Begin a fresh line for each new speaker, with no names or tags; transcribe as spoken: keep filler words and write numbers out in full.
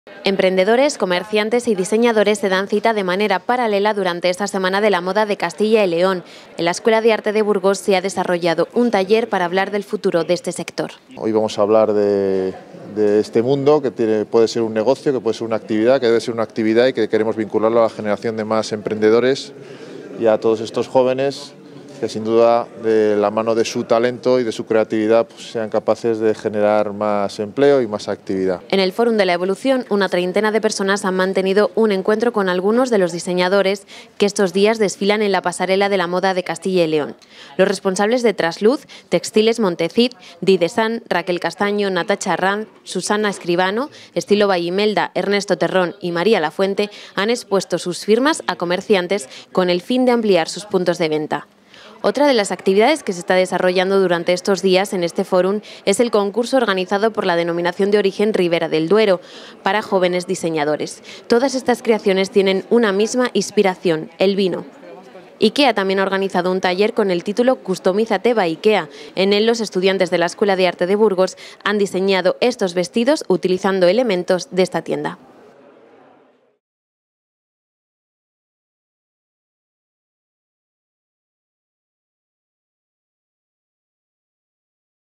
Emprendedores, comerciantes y diseñadores se dan cita de manera paralela durante esta Semana de la Moda de Castilla y León. En la Escuela de Arte de Burgos se ha desarrollado un taller para hablar del futuro de este sector.
Hoy vamos a hablar de, de este mundo que tiene, puede ser un negocio, que puede ser una actividad, que debe ser una actividad y que queremos vincularlo a la generación de más emprendedores y a todos estos jóvenes que sin duda de la mano de su talento y de su creatividad pues, sean capaces de generar más empleo y más actividad.
En el Fórum de la Evolución, una treintena de personas han mantenido un encuentro con algunos de los diseñadores que estos días desfilan en la pasarela de la moda de Castilla y León. Los responsables de Trasluz, Textiles Montecid, Didesan, Raquel Castaño, Natacha Arranz, Susana Escribano, Estilo Vallimelda, Ernesto Terrón y María Lafuente han expuesto sus firmas a comerciantes con el fin de ampliar sus puntos de venta. Otra de las actividades que se está desarrollando durante estos días en este fórum es el concurso organizado por la Denominación de Origen Ribera del Duero para jóvenes diseñadores. Todas estas creaciones tienen una misma inspiración, el vino. IKEA también ha organizado un taller con el título Customízate by IKEA. En él los estudiantes de la Escuela de Arte de Burgos han diseñado estos vestidos utilizando elementos de esta tienda.